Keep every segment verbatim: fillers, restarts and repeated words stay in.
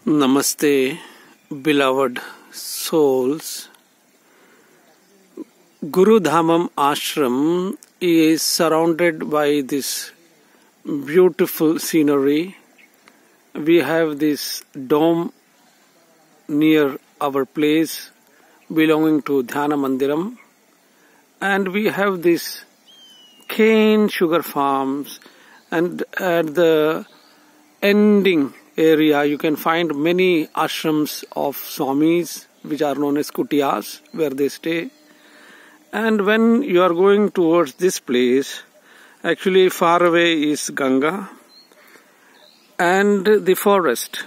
Namaste, beloved souls. Guru Dhamam Ashram is surrounded by this beautiful scenery. We have this dome near our place belonging to Dhyana Mandiram, and we have this cane sugar farms, and at the ending area you can find many ashrams of Swamis, which are known as kutiyas, where they stay. And when you are going towards this place, actually far away is Ganga and the forest.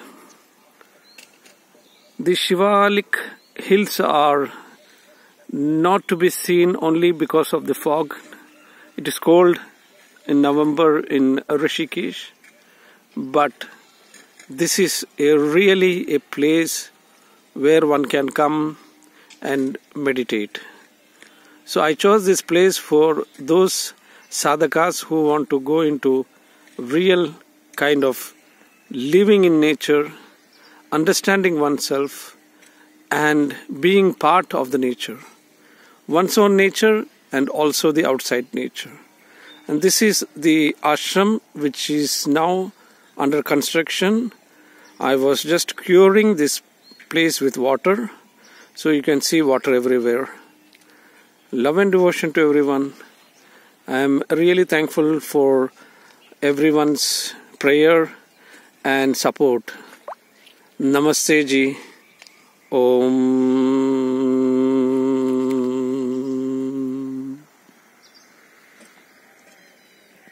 The Shivalik hills are not to be seen only because of the fog. It is cold in November in Rishikesh, but this is a really a place where one can come and meditate. So I chose this place for those sadhakas who want to go into real kind of living in nature, understanding oneself and being part of the nature, one's own nature and also the outside nature. And this is the ashram which is now under construction. I was just curing this place with water, so you can see water everywhere. Love and devotion to everyone. I am really thankful for everyone's prayer and support. Namaste ji. Om.